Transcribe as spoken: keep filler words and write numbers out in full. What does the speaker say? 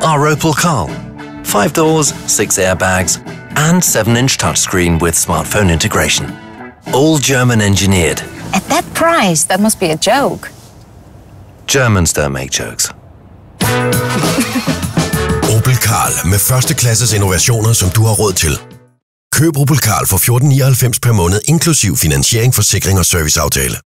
our Opel Karl. Five doors, six airbags, and seven inch touchscreen with smartphone integration. All German engineered. At that price, that must be a joke. Germans don't make jokes. Opel Karl med førsteklasses innovationer, som du har råd til. Køb Opel Karl for fjorten nioghalvfems per måned, inklusiv finansiering, forsikring og serviceaftale.